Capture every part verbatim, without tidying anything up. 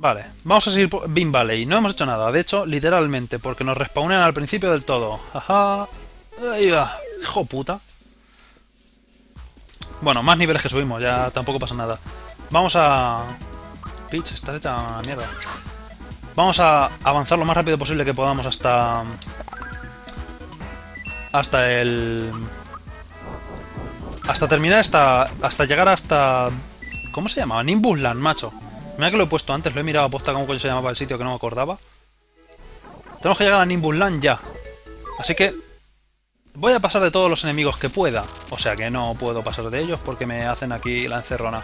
Vale, vamos a seguir por Bean Valley. No hemos hecho nada, de hecho, literalmente, porque nos respawnean al principio del todo. Ajá. Ahí va. Hijo puta. Bueno, más niveles que subimos, ya tampoco pasa nada. Vamos a... Peach, estás hecha mierda. Vamos a avanzar lo más rápido posible que podamos hasta... Hasta el... Hasta terminar esta... Hasta llegar hasta... ¿Cómo se llamaba? Nimbus Land, macho. Mira que lo he puesto antes, lo he mirado a posta cómo coño se llamaba el sitio que no me acordaba. Tenemos que llegar a Nimbus Land ya. Así que... Voy a pasar de todos los enemigos que pueda. O sea que no puedo pasar de ellos porque me hacen aquí la encerrona.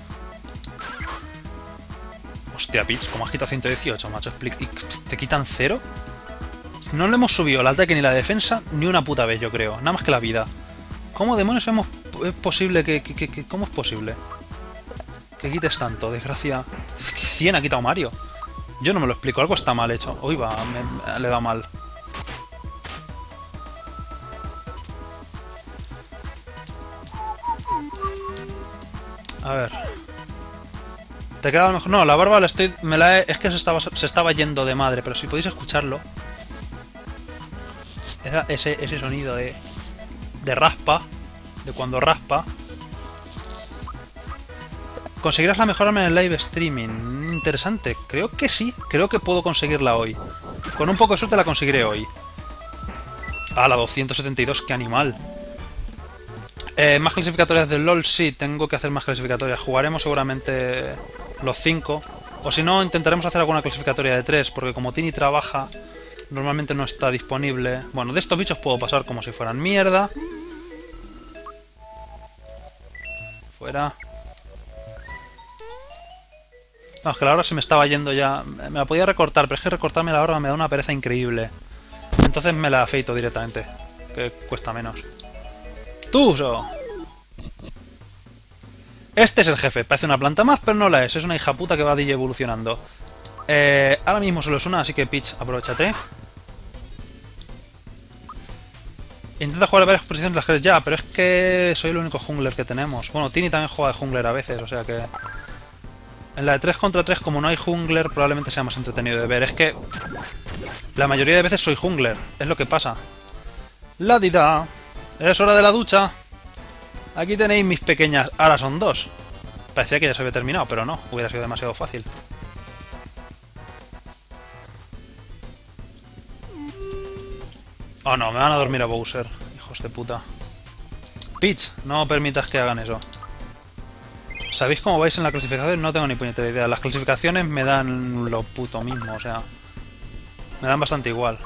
Hostia, Peach, ¿cómo has quitado ciento dieciocho, macho? ¿Y te quitan cero? No le hemos subido el ataque ni la defensa ni una puta vez, yo creo. Nada más que la vida. ¿Cómo demonios hemos, es posible que, que, que, que... ¿Cómo es posible? Que quites tanto, desgracia. cien ha quitado Mario. Yo no me lo explico, algo está mal hecho. Uy, va, me, le da mal. A ver. ¿Te queda a lo mejor? No, la barba la estoy... Me la he, es que se estaba, se estaba yendo de madre, pero si podéis escucharlo... Era ese, ese sonido de... De raspa. De cuando raspa. ¿Conseguirás la mejor arma en el live streaming? Interesante. Creo que sí. Creo que puedo conseguirla hoy. Con un poco de suerte la conseguiré hoy. Ah, la doscientos setenta y dos. ¡Qué animal! Eh, más clasificatorias del LoL, sí, tengo que hacer más clasificatorias. Jugaremos seguramente los cinco. O si no, intentaremos hacer alguna clasificatoria de tres, porque como Tini trabaja, normalmente no está disponible. Bueno, de estos bichos puedo pasar como si fueran mierda. Fuera. No, es que la hora se me estaba yendo ya. Me la podía recortar, pero es que recortarme la hora me da una pereza increíble. Entonces me la afeito directamente, que cuesta menos. ¡Tuso! Este es el jefe. Parece una planta más, pero no la es. Es una hija puta que va D J evolucionando. Eh, ahora mismo solo es una, así que Peach, aprovechate. Intenta jugar a varias posiciones de las que ya, pero es que soy el único jungler que tenemos. Bueno, Tini también juega de jungler a veces, o sea que... En la de tres contra tres, como no hay jungler, probablemente sea más entretenido de ver. Es que... La mayoría de veces soy jungler, es lo que pasa. La dida... Es hora de la ducha. Aquí tenéis mis pequeñas... Ahora son dos. Parecía que ya se había terminado, pero no. Hubiera sido demasiado fácil. Oh no, me van a dormir a Bowser. Hijos de puta. Peach, no permitas que hagan eso. ¿Sabéis cómo vais en la clasificación? No tengo ni puñetera idea. Las clasificaciones me dan lo puto mismo, o sea... Me dan bastante igual.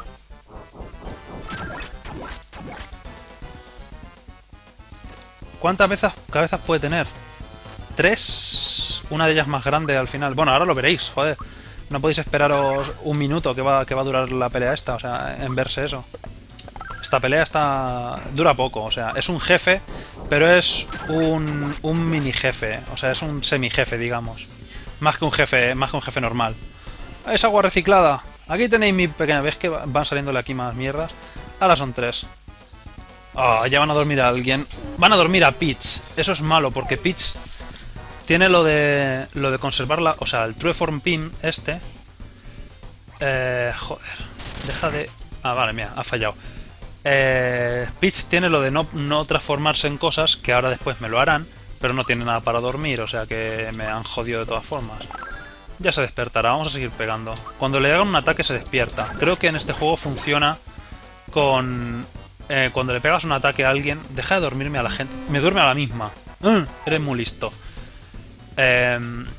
¿Cuántas veces, cabezas puede tener? Tres. Una de ellas más grande al final. Bueno, ahora lo veréis, joder. No podéis esperaros un minuto que va, que va a durar la pelea esta, o sea, en verse eso. Esta pelea está... dura poco, o sea, es un jefe, pero es un, un mini jefe. O sea, es un semi jefe, digamos. Más que un jefe, más que un jefe normal. Es agua reciclada. Aquí tenéis mi pequeña... ¿Ves que van saliéndole aquí más mierdas? Ahora son tres. Oh, ya van a dormir a alguien. Van a dormir a Peach. Eso es malo, porque Peach tiene lo de lo de conservarla. O sea, el True Form Pin este. Eh, joder. Deja de... Ah, vale, mira, ha fallado. Eh, Peach tiene lo de no, no transformarse en cosas, que ahora después me lo harán, pero no tiene nada para dormir, o sea que me han jodido de todas formas. Ya se despertará, vamos a seguir pegando. Cuando le hagan un ataque se despierta. Creo que en este juego funciona con... Eh, cuando le pegas un ataque a alguien, deja de dormirme a la gente. Me duerme a la misma. ¡Uh! Eres muy listo. Eh,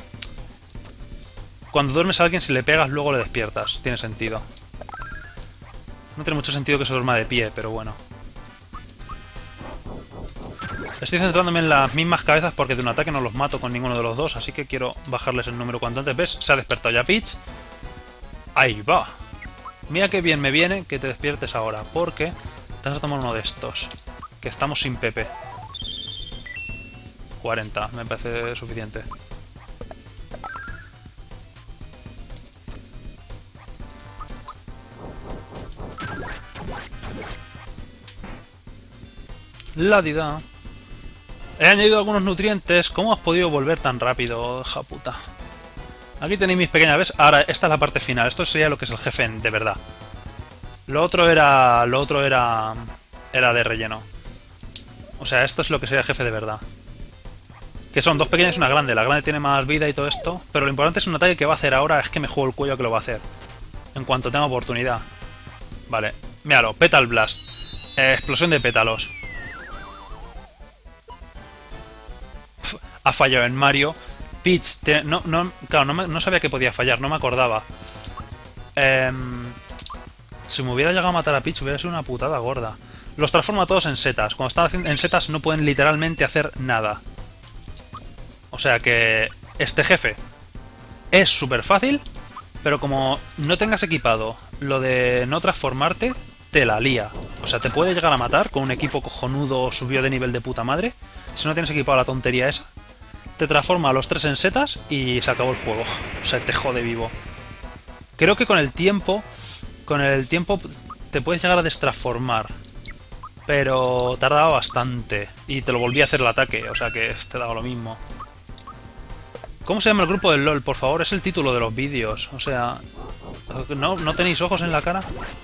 cuando duermes a alguien, si le pegas, luego le despiertas. Tiene sentido. No tiene mucho sentido que se duerma de pie, pero bueno. Estoy centrándome en las mismas cabezas porque de un ataque no los mato con ninguno de los dos, así que quiero bajarles el número cuanto antes. ¿Ves? Se ha despertado ya Peach. Ahí va. Mira qué bien me viene que te despiertes ahora, porque... Te vas a tomar uno de estos. Que estamos sin Pepe. cuarenta, me parece suficiente. La dida. He añadido algunos nutrientes. ¿Cómo has podido volver tan rápido, hija puta? Aquí tenéis mis pequeñas ves. Ahora, esta es la parte final. Esto sería lo que es el jefe de verdad. Lo otro era... Lo otro era... Era de relleno. O sea, esto es lo que sería el jefe de verdad. Que son dos pequeñas y una grande. La grande tiene más vida y todo esto. Pero lo importante es un ataque que va a hacer ahora. Es que me juego el cuello que lo va a hacer. En cuanto tenga oportunidad. Vale. Míralo. Petal Blast. Eh, explosión de pétalos. Pff, ha fallado en Mario. Peach. Te, no, no, claro, no, me, no sabía que podía fallar. No me acordaba. Eh, si me hubiera llegado a matar a Peach hubiera sido una putada gorda. Los transforma todos en setas. Cuando están haciendo en setas no pueden literalmente hacer nada. O sea que este jefe es súper fácil, pero como no tengas equipado lo de no transformarte, te la lía. O sea, te puede llegar a matar con un equipo cojonudo subido de nivel de puta madre. Si no tienes equipado la tontería esa, te transforma a los tres en setas y se acabó el juego. O sea, te jode vivo. Creo que con el tiempo, con el tiempo te puedes llegar a destransformar. Pero tardaba bastante. Y te lo volví a hacer el ataque, o sea que te daba lo mismo. ¿Cómo se llama el grupo del LOL? Por favor, es el título de los vídeos. O sea... ¿No, ¿no tenéis ojos en la cara?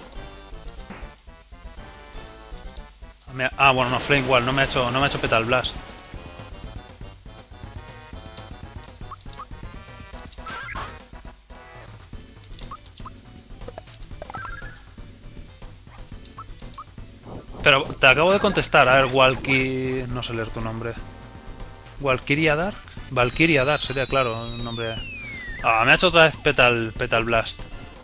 Ah, bueno, no, Flame Wall. No me ha hecho, no me ha hecho Petal Blast. Pero te acabo de contestar. A ver, Walky... No sé leer tu nombre. Valkyria Dark. Valkyria Dark sería, claro, el nombre. Ah, me ha hecho otra vez Petal, Petal Blast.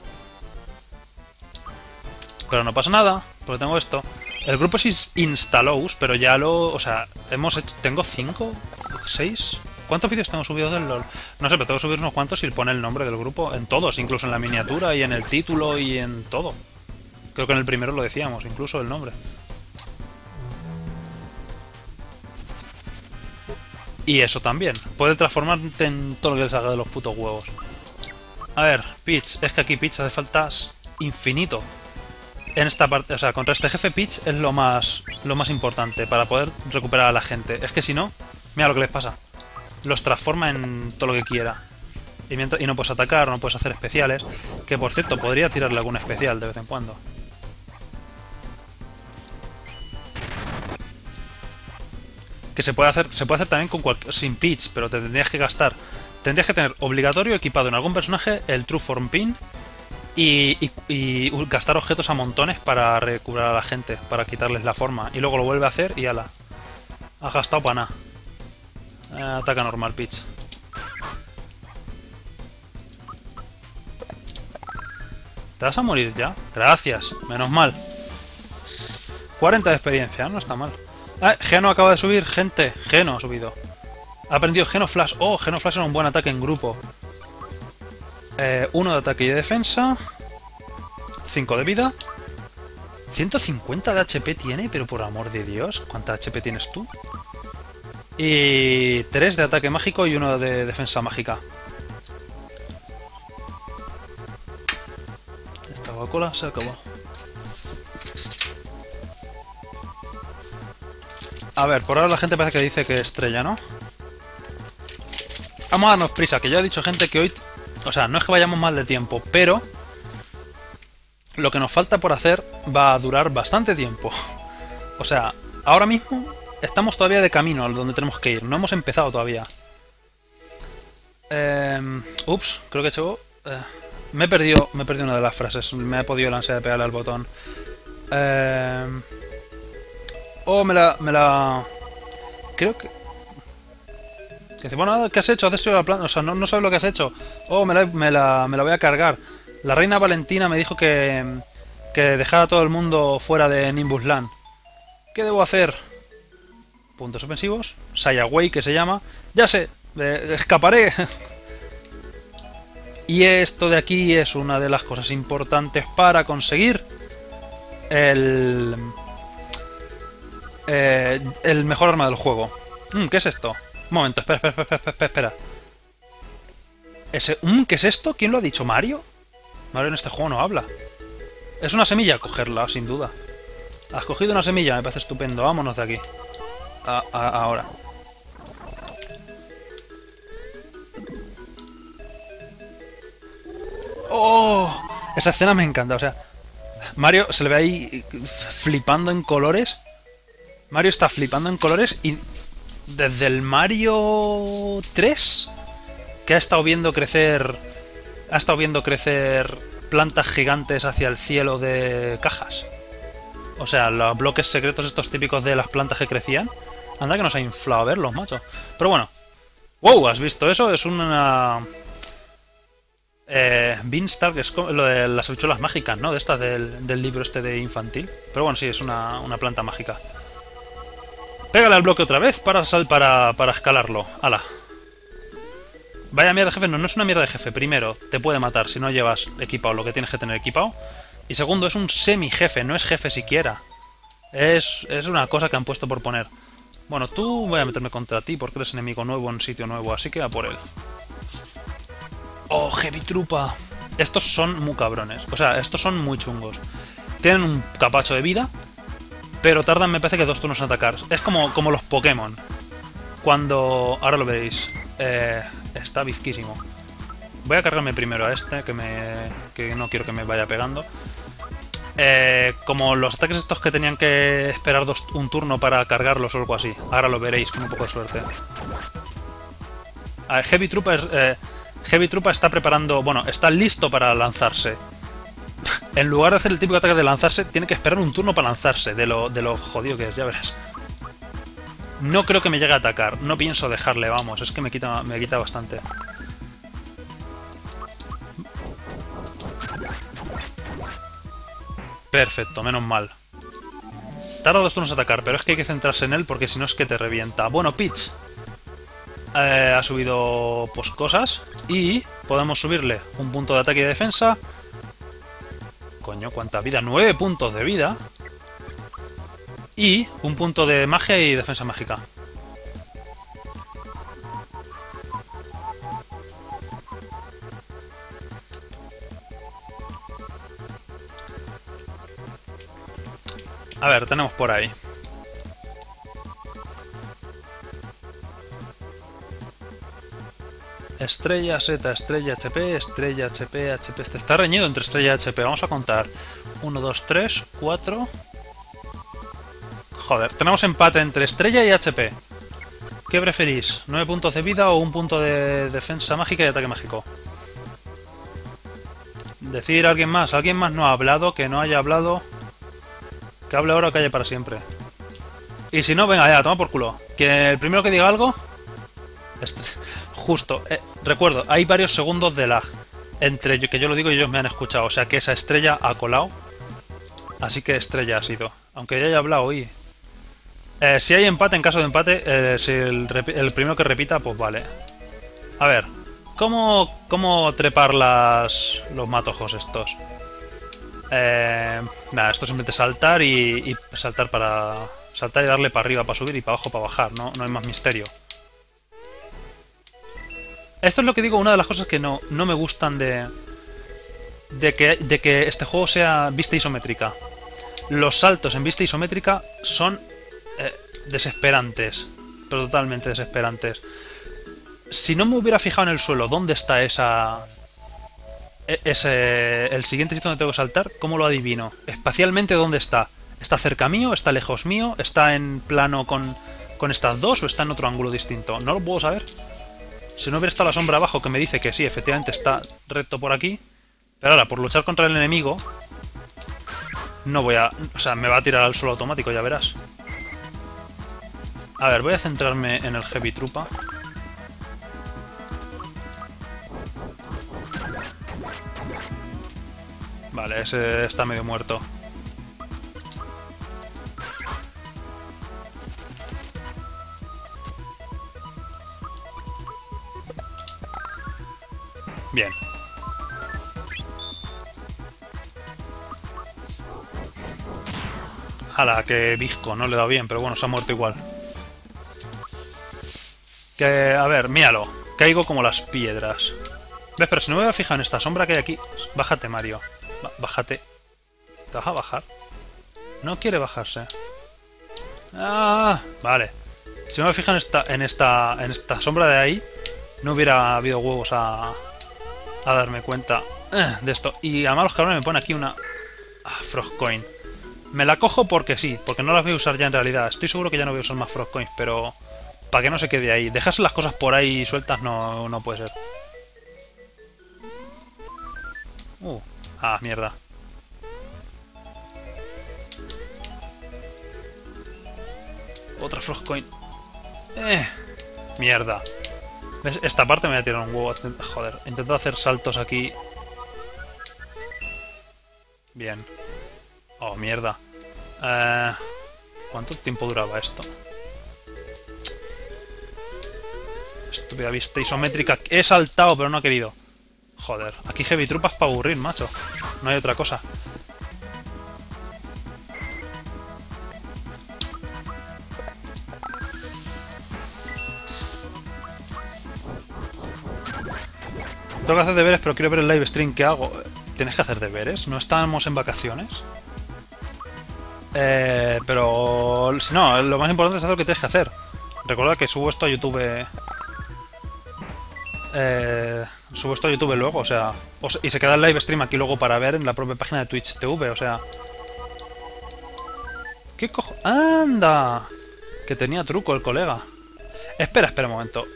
Pero no pasa nada, porque tengo esto. El grupo es Instalos, pero ya lo... O sea, hemos hecho... ¿Tengo cinco? ¿seis? ¿Cuántos vídeos tengo subidos del LOL? No sé, pero tengo que subir unos cuantos y pone el nombre del grupo. En todos, incluso en la miniatura y en el título y en todo. Creo que en el primero lo decíamos, incluso el nombre. Y eso también. Puede transformarte en todo lo que le salga de los putos huevos. A ver, Peach. Es que aquí Peach hace falta infinito. En esta parte, o sea, contra este jefe Peach es lo más, lo más importante para poder recuperar a la gente. Es que si no, mira lo que les pasa. Los transforma en todo lo que quiera. Y, mientras, y no puedes atacar, no puedes hacer especiales. Que por cierto, podría tirarle algún especial de vez en cuando. Que se puede hacer, se puede hacer también con cualquier, sin Peach, pero te tendrías que gastar. Tendrías que tener obligatorio equipado en algún personaje el True Form Pin y, y, y gastar objetos a montones para recuperar a la gente, para quitarles la forma. Y luego lo vuelve a hacer y ala. Has gastado para nada. Eh, ataca normal, Peach. ¿Te vas a morir ya? Gracias, menos mal. cuarenta de experiencia, no está mal. Ah, Geno acaba de subir, gente. Geno ha subido. Ha aprendido Geno Flash. Oh, Geno Flash era un buen ataque en grupo. Eh, uno de ataque y de defensa. cinco de vida. ciento cincuenta de H P tiene, pero por amor de Dios. ¿Cuánta H P tienes tú? Y tres de ataque mágico y uno de defensa mágica. Esta Coca-Cola se acabó. A ver, por ahora la gente parece que dice que estrella, ¿no? Vamos a darnos prisa, que ya he dicho gente que hoy... O sea, no es que vayamos mal de tiempo, pero... Lo que nos falta por hacer va a durar bastante tiempo. O sea, ahora mismo estamos todavía de camino a donde tenemos que ir. No hemos empezado todavía. Eh, ups, creo que he hecho... Eh, me he perdido me he perdido una de las frases. Me he podido lanzar de pegarle al botón. Eh... Oh, me la... Me la... Creo que... Que dice, bueno, ¿qué has hecho? ¿Has hecho la planta? O sea, no, no sabes lo que has hecho. Oh, me la, me, la, me la voy a cargar. La reina Valentina me dijo que... Que dejara a todo el mundo fuera de Nimbus Land. ¿Qué debo hacer? Puntos ofensivos. Sayaway, que se llama. Ya sé, eh, escaparé. Y esto de aquí es una de las cosas importantes para conseguir... El... Eh, el mejor arma del juego. Mm, ¿qué es esto? Un momento, espera, espera, espera, espera, espera. Ese, mm, ¿qué es esto? ¿Quién lo ha dicho? ¿Mario? Mario en este juego no habla. Es una semilla, cogerla, sin duda. Has cogido una semilla, me parece estupendo. Vámonos de aquí. A, a, ahora. ¡Oh! Esa escena me encanta, o sea... Mario se le ve ahí flipando en colores. Mario está flipando en colores y... Desde el Mario tres... Que ha estado viendo crecer... Ha estado viendo crecer plantas gigantes hacia el cielo de cajas. O sea, los bloques secretos estos típicos de las plantas que crecían. Anda que nos ha inflado a verlos, macho. Pero bueno. ¡Wow! ¿Has visto eso? Es una... Eh, Beanstalk, es lo de las habichuelas mágicas, ¿no? De estas del, del libro este de infantil. Pero bueno, sí, es una, una planta mágica. Pégale al bloque otra vez para, sal, para, para escalarlo. ¡Hala! Vaya mierda de jefe. No, no es una mierda de jefe. Primero, te puede matar si no llevas equipado lo que tienes que tener equipado. Y segundo, es un semi-jefe. No es jefe siquiera. Es, es una cosa que han puesto por poner. Bueno, tú voy a meterme contra ti porque eres enemigo nuevo en sitio nuevo. Así que a por él. ¡Oh, Heavy Trupa! Estos son muy cabrones. O sea, estos son muy chungos. Tienen un capacho de vida, pero tardan, me parece, que dos turnos en atacar. Es como, como los Pokémon. Cuando... Ahora lo veréis. Eh, está bizquísimo. Voy a cargarme primero a este, que me que no quiero que me vaya pegando. Eh, como los ataques estos que tenían que esperar dos, un turno para cargarlos o algo así. Ahora lo veréis con un poco de suerte. A ver, Heavy Trupa es... Eh, Heavy Trupa está preparando... Bueno, está listo para lanzarse. En lugar de hacer el típico ataque de lanzarse, tiene que esperar un turno para lanzarse. De lo, de lo jodido que es, ya verás. No creo que me llegue a atacar. No pienso dejarle, vamos. Es que me quita, me quita bastante. Perfecto, menos mal. Tarda dos turnos en atacar, pero es que hay que centrarse en él porque si no es que te revienta. Bueno, Peach... Eh, ha subido pues cosas y podemos subirle un punto de ataque y de defensa. Coño, cuánta vida, nueve puntos de vida y un punto de magia y defensa mágica. A ver, tenemos por ahí estrella, Z, estrella, H P, estrella, H P, H P. Este está reñido entre estrella y H P. Vamos a contar. uno, dos, tres, cuatro... Joder, tenemos empate entre estrella y H P. ¿Qué preferís? ¿nueve puntos de vida o un punto de defensa mágica y ataque mágico? Decir a alguien más. ¿Alguien más no ha hablado? Que no haya hablado. Que hable ahora o calle para siempre. Y si no, venga, ya, toma por culo. Que el primero que diga algo... Este... Justo, eh, recuerdo, hay varios segundos de lag entre yo, que yo lo digo y ellos me han escuchado. O sea que esa estrella ha colado. Así que estrella ha sido. Aunque ya haya hablado hoy. Eh, si hay empate, en caso de empate, eh, si el, el primero que repita, pues vale. A ver, ¿cómo, cómo trepar las, los matojos estos? Eh, nada, esto es simplemente saltar y, y saltar para... Saltar y darle para arriba para subir y para abajo para bajar. No, no hay más misterio. Esto es lo que digo, una de las cosas que no, no me gustan de, de, que, de que este juego sea vista isométrica. Los saltos en vista isométrica son eh, desesperantes, pero totalmente desesperantes. Si no me hubiera fijado en el suelo dónde está esa... Ese, el siguiente sitio donde tengo que saltar, ¿cómo lo adivino? Espacialmente, ¿dónde está? ¿Está cerca mío? ¿Está lejos mío? ¿Está en plano con, con estas dos o está en otro ángulo distinto? No lo puedo saber. Si no hubiera estado la sombra abajo que me dice que sí, efectivamente está recto por aquí. Pero ahora, por luchar contra el enemigo, no voy a... O sea, me va a tirar al suelo automático, ya verás. A ver, voy a centrarme en el Heavy Trupa. Vale, ese está medio muerto. Bien. Jala, que visco, no le da bien, pero bueno, se ha muerto igual. Que, a ver, míralo. Caigo como las piedras. ¿Ves? Pero si no me voy a fijar en esta sombra que hay aquí... Bájate, Mario. B- bájate. ¿Te vas a bajar? No quiere bajarse. Ah, vale. Si no me fijo en esta, en esta, en esta sombra de ahí, no hubiera habido huevos a... a darme cuenta. eh, de esto. Y además los cabrones me ponen aquí una... Ah, Frostcoin. Me la cojo porque sí, porque no las voy a usar ya en realidad. Estoy seguro que ya no voy a usar más Frostcoins, pero... Para que no se quede ahí. Dejarse las cosas por ahí sueltas no, no puede ser. Uh, ah, mierda. Otra Frostcoin. Eh, mierda. ¿Ves? Esta parte me voy a tirar un huevo. Joder, intento hacer saltos aquí. Bien. Oh, mierda. Eh, ¿Cuánto tiempo duraba esto? Estúpida vista isométrica. He saltado, pero no he querido. Joder, aquí heavy trupas para aburrir, macho. No hay otra cosa. Tengo que hacer deberes, pero quiero ver el live stream que hago. ¿Tienes que hacer deberes? ¿No estamos en vacaciones? Eh, pero... Si no, lo más importante es hacer lo que tienes que hacer. Recuerda que subo esto a YouTube... Eh, subo esto a YouTube luego, o sea, o sea... Y se queda el live stream aquí luego para ver en la propia página de Twitch T V, o sea... ¿Qué cojo...? ¡Anda! Que tenía truco el colega. Espera, espera un momento.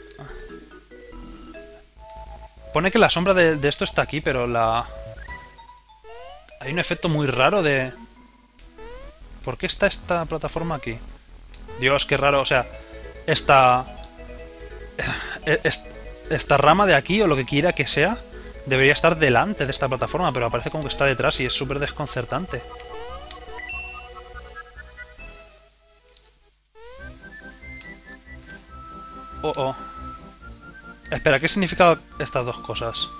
Pone que la sombra de, de esto está aquí, pero la... Hay un efecto muy raro de... ¿Por qué está esta plataforma aquí? Dios, qué raro, o sea... Esta... Esta rama de aquí, o lo que quiera que sea, debería estar delante de esta plataforma, pero aparece como que está detrás y es súper desconcertante. Oh, oh. Espera, ¿qué significan estas dos cosas?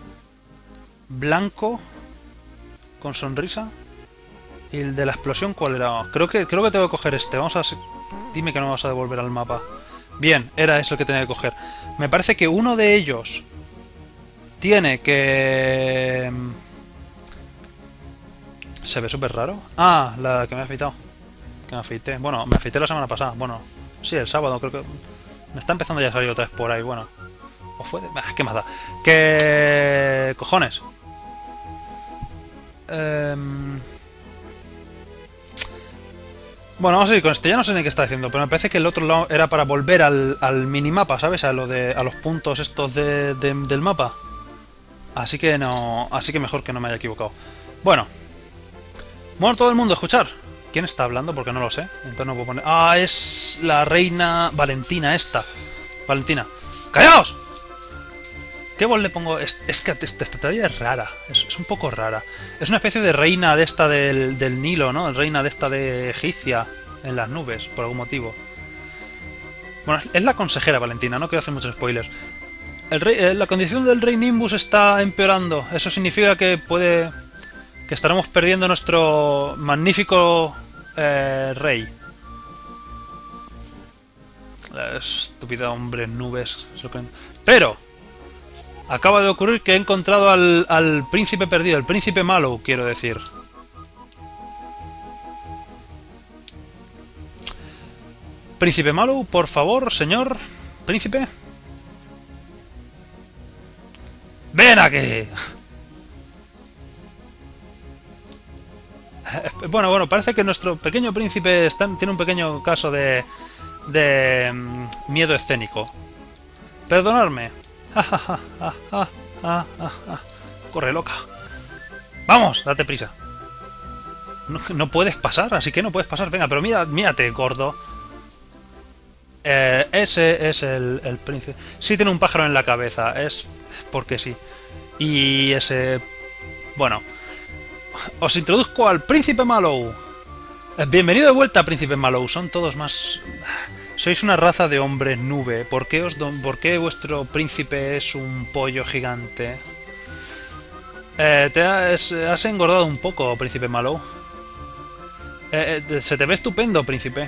Blanco con sonrisa. ¿Y el de la explosión cuál era? Creo que, creo que tengo que coger este. Vamos a... Dime que no vas a devolver al mapa. Bien, era eso el que tenía que coger. Me parece que uno de ellos tiene que... Se ve súper raro. Ah, la que me he afeitado. Que me afeité. Bueno, me afeité la semana pasada. Bueno, sí, el sábado creo que... Me está empezando ya a salir otra vez por ahí, bueno. ¿O fue de...? Ah, ¿qué más da? ¿Qué... cojones? Eh... Bueno, vamos a ir con esto. Ya no sé ni qué está diciendo, pero me parece que el otro lado era para volver al, al minimapa, ¿sabes? A lo de a los puntos estos de, de, del mapa. Así que no... Así que mejor que no me haya equivocado. Bueno. Bueno, todo el mundo, escuchar. ¿Quién está hablando? Porque no lo sé. Entonces no puedo poner... Ah, es la reina Valentina esta. Valentina. ¡Callaos! ¿Qué voz le pongo? Es, es que esta estrategia es rara. Es, es un poco rara. Es una especie de reina de esta del, del Nilo, ¿no? Reina de esta de egipcia en las nubes, por algún motivo. Bueno, es la consejera Valentina, no quiero hacer muchos spoilers. El rey, eh, la condición del rey Nimbus está empeorando. Eso significa que puede... que estaremos perdiendo nuestro magnífico eh, rey. La estúpida hombre nubes. Pero... acaba de ocurrir que he encontrado al, al príncipe perdido, el príncipe malo, quiero decir. Príncipe malo, por favor, señor. Príncipe. ¡Ven aquí! Bueno, bueno, parece que nuestro pequeño príncipe está, tiene un pequeño caso de... de... Um, miedo escénico. Perdonadme. Corre, loca. Vamos, date prisa. No, no puedes pasar, así que no puedes pasar. Venga, pero mira, mírate, gordo. Eh, ese es el, el príncipe. Sí tiene un pájaro en la cabeza, es porque sí. Y ese... Bueno. Os introduzco al príncipe Mallow. Bienvenido de vuelta, príncipe Mallow. Son todos más... Sois una raza de hombres nube. ¿Por qué, os don... ¿Por qué vuestro príncipe es un pollo gigante? Eh, te has, has engordado un poco, príncipe Mallow. Eh, eh, se te ve estupendo, príncipe.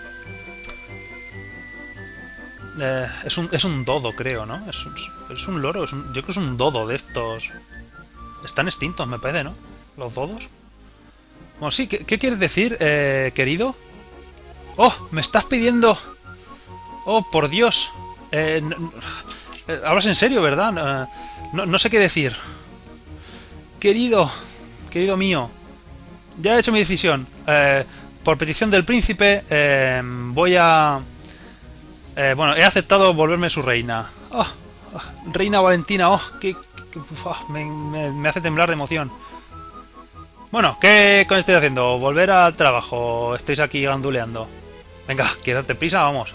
Eh, es, un, es un dodo, creo, ¿no? Es un, es un loro. Es un, yo creo que es un dodo de estos. Están extintos, me parece, ¿no? Los dodos. Bueno, sí, ¿qué, qué quieres decir, eh, querido? ¡Oh! Me estás pidiendo... ¡Oh, por Dios! Eh, no, eh, hablas en serio, ¿verdad? Eh, no, no sé qué decir. Querido, querido mío, ya he hecho mi decisión. Eh, por petición del príncipe, eh, voy a... Eh, bueno, he aceptado volverme su reina. Oh, oh, reina Valentina, oh, que, que uf, oh, me, me, me hace temblar de emoción. Bueno, ¿qué coño estoy haciendo? ¿Volver al trabajo? ¿Estáis aquí ganduleando? Venga, que date prisa, vamos.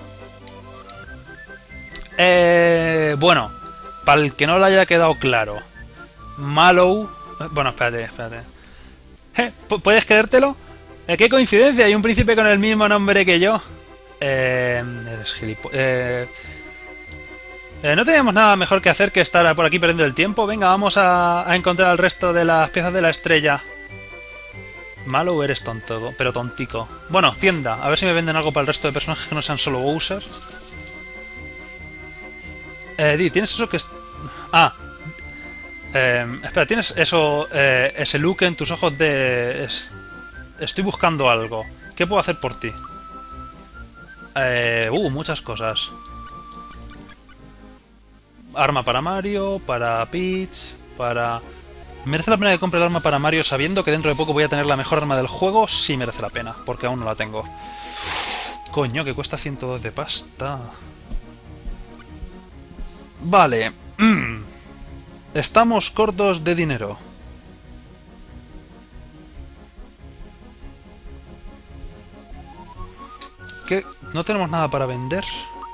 Eh, bueno, para el que no le haya quedado claro, Mallow... Bueno, espérate, espérate. ¿Eh? ¿Puedes creértelo? Eh, ¡Qué coincidencia! Hay un príncipe con el mismo nombre que yo. Eh... Eres gilipollas. Eh, eh, ¿No teníamos nada mejor que hacer que estar por aquí perdiendo el tiempo? Venga, vamos a, a encontrar el resto de las piezas de la estrella. Mallow, eres tonto, pero tontico. Bueno, tienda. A ver si me venden algo para el resto de personajes que no sean solo Bowser. Eh, Di, ¿tienes eso que es...? Ah. Eh, espera, ¿tienes eso, eh, ese look en tus ojos de... Es... Estoy buscando algo. ¿Qué puedo hacer por ti? Eh, uh, muchas cosas. Arma para Mario, para Peach, para... ¿Merece la pena que compre el arma para Mario sabiendo que dentro de poco voy a tener la mejor arma del juego? Sí merece la pena, porque aún no la tengo. Coño, que cuesta ciento dos de pasta. Vale. Mm. Estamos cortos de dinero. ¿Qué? ¿No tenemos nada para vender?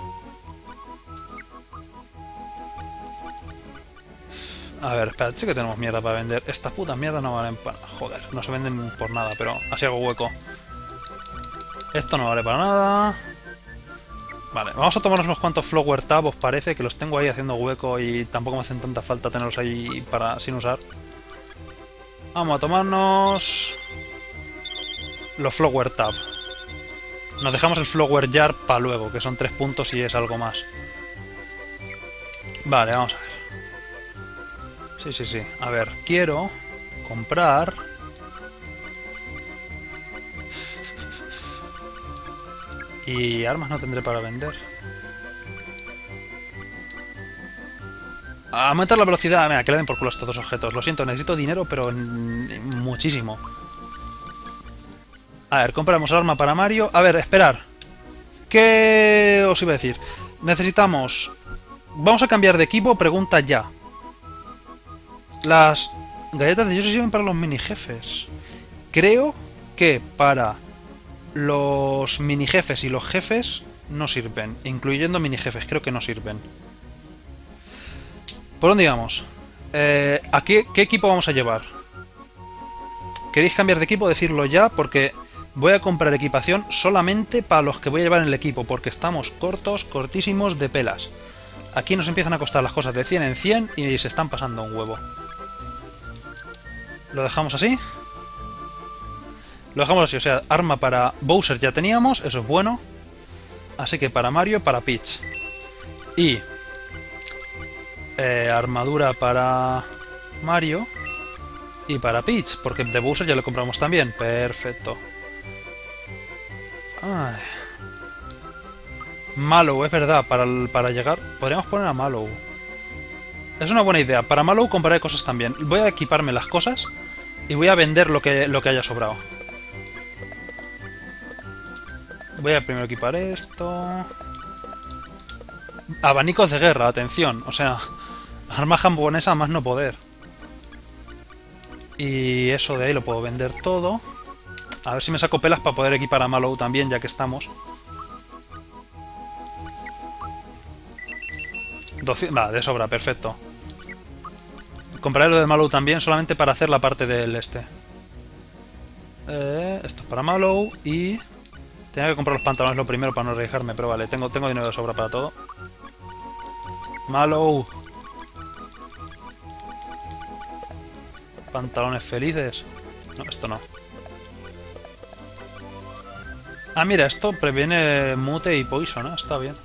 A ver, espera, sí que tenemos mierda para vender. Estas putas mierdas no valen para... Joder, no se venden por nada, pero así hago hueco. Esto no vale para nada. Vale, vamos a tomarnos unos cuantos Flower Tab, os parece, que los tengo ahí haciendo hueco y tampoco me hacen tanta falta tenerlos ahí para sin usar. Vamos a tomarnos... los Flower Tab. Nos dejamos el Flower Jar para luego, que son tres puntos y es algo más. Vale, vamos a ver. Sí, sí, sí. A ver, quiero comprar... Y armas no tendré para vender. Aumentar la velocidad. Mira, que le den por culo estos dos objetos. Lo siento, necesito dinero, pero muchísimo. A ver, compramos el arma para Mario. A ver, esperar. ¿Qué os iba a decir? Necesitamos... Vamos a cambiar de equipo, pregunta ya. Las galletas de Dios se sirven para los mini jefes. Creo que para los mini jefes y los jefes no sirven. Incluyendo mini jefes, creo que no sirven. ¿Por dónde íbamos? Eh, ¿A qué, qué equipo vamos a llevar? ¿Queréis cambiar de equipo? Decirlo ya, porque voy a comprar equipación solamente para los que voy a llevar en el equipo, porque estamos cortos, cortísimos de pelas. Aquí nos empiezan a costar las cosas de cien en cien y se están pasando un huevo. ¿Lo dejamos así? Lo dejamos así, o sea, arma para Bowser ya teníamos, eso es bueno. Así que para Mario, para Peach. Y... Eh, armadura para Mario y para Peach, porque de Bowser ya lo compramos también. Perfecto. Ay. Mallow, es verdad, para, el, para llegar... Podríamos poner a Mallow. Es una buena idea. Para Mallow compraré cosas también. Voy a equiparme las cosas y voy a vender lo que, lo que haya sobrado. Voy a primero equipar esto. Abanicos de guerra, atención. O sea, arma japonesa más no poder. Y eso de ahí lo puedo vender todo. A ver si me saco pelas para poder equipar a Mallow también, ya que estamos. doscientos... Va, de sobra, perfecto. Compraré lo de Mallow también, solamente para hacer la parte del este. Eh, esto es para Mallow y... Tenía que comprar los pantalones lo primero para no arriesgarme, pero vale, tengo, tengo dinero de sobra para todo. Mallow. Pantalones felices. No, esto no. Ah, mira, esto previene mute y poison, ¿eh? Está bien.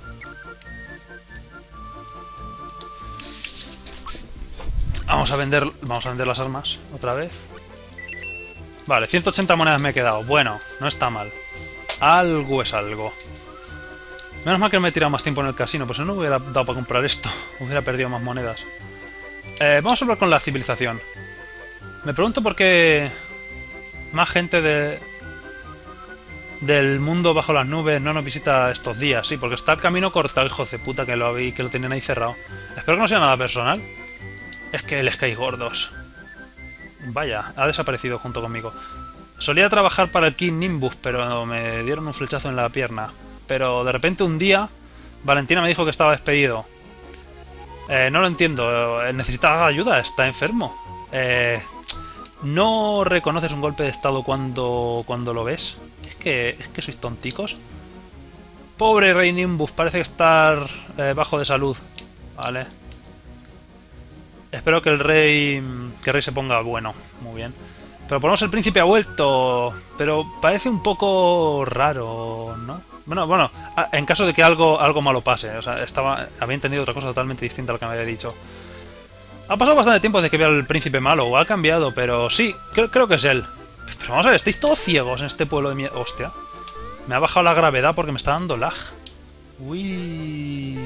Vamos a vender, vamos a vender las armas otra vez. Vale, ciento ochenta monedas me he quedado. Bueno, no está mal. Algo es algo. Menos mal que no me he tirado más tiempo en el casino, pues si no hubiera dado para comprar esto. Hubiera perdido más monedas. Eh, vamos a hablar con la civilización. Me pregunto por qué más gente de del mundo bajo las nubes no nos visita estos días. Sí, porque está el camino cortado, hijos de puta, que lo, vi, que lo tenían ahí cerrado. Espero que no sea nada personal. Es que les caéis gordos. Vaya, ha desaparecido junto conmigo. Solía trabajar para el King Nimbus, pero me dieron un flechazo en la pierna. Pero de repente un día, Valentina me dijo que estaba despedido. Eh, no lo entiendo. Necesita ayuda, está enfermo. Eh, ¿No reconoces un golpe de estado cuando, cuando lo ves? Es que, es que sois tonticos. Pobre Rey Nimbus, parece que estar eh, bajo de salud. Vale. Espero que el rey que el rey se ponga bueno. Muy bien. Pero por lo menos el príncipe ha vuelto. Pero parece un poco raro, ¿no? Bueno, bueno, en caso de que algo, algo malo pase. O sea, estaba, había entendido otra cosa totalmente distinta a lo que me había dicho. Ha pasado bastante tiempo desde que vea al príncipe malo. O ha cambiado, pero sí, creo, creo que es él. Pero vamos a ver, estáis todos ciegos en este pueblo de mierda. Hostia. Me ha bajado la gravedad porque me está dando lag. Uy.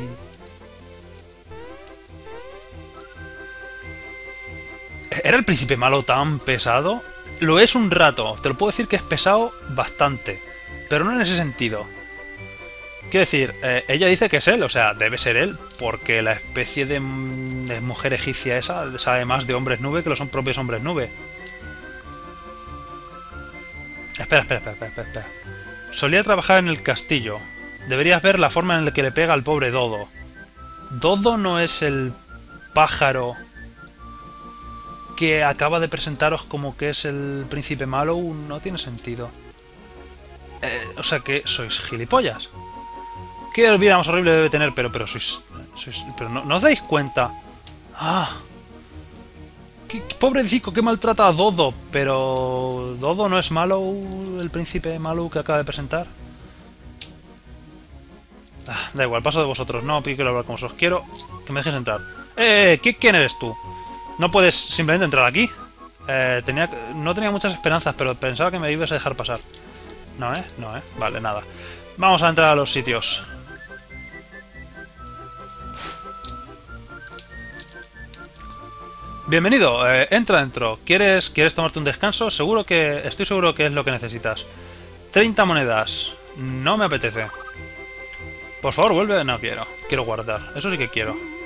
¿Era el príncipe malo tan pesado? Lo es un rato. Te lo puedo decir que es pesado bastante. Pero no en ese sentido. Quiero decir, eh, ella dice que es él. O sea, debe ser él. Porque la especie de, de mujer egipcia esa sabe más de hombres nube que lo son propios hombres nube. Espera, espera, espera, espera, espera. Solía trabajar en el castillo. Deberías ver la forma en la que le pega al pobre Dodo. ¿Dodo no es el pájaro que acaba de presentaros como que es el príncipe malo? No tiene sentido. Eh, o sea que sois gilipollas. Qué vida más horrible debe tener, pero pero sois... sois pero no, no os dais cuenta. Ah. Qué, qué pobrecito, que maltrata a Dodo. Pero... ¿Dodo no es malo el príncipe malo que acaba de presentar? Ah, da igual, paso de vosotros. No quiero hablar con vosotros. Quiero que me dejes entrar. Eh, ¿qué, ¿quién eres tú? ¿No puedes simplemente entrar aquí? Eh, tenía, no tenía muchas esperanzas, pero pensaba que me ibas a dejar pasar. No, ¿eh? No, ¿eh? Vale, nada. Vamos a entrar a los sitios. Bienvenido, eh, entra dentro. ¿Quieres, ¿Quieres tomarte un descanso? Seguro que... Estoy seguro que es lo que necesitas. treinta monedas. No me apetece. Por favor, vuelve. No quiero. Quiero guardar. Eso sí que quiero.